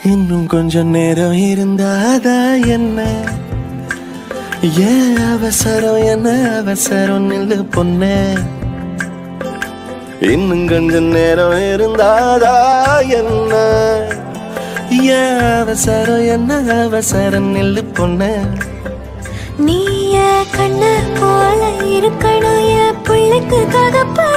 இன்னும் கொஞ்சம் நேரம் இருந்தாதா என்ன? ஏன் அவசரம் என்ன அவசரம் நில்லு பொண்ணே. இன்னும் கொஞ்சம் நேரம் இருந்தாதா என்ன? ஏன் அவசரம் என்ன அவசரம் நில்லு பொண்ணே. நீ கண்ண போல இருக்கணும் என் பிள்ளைக்கு தகப்ப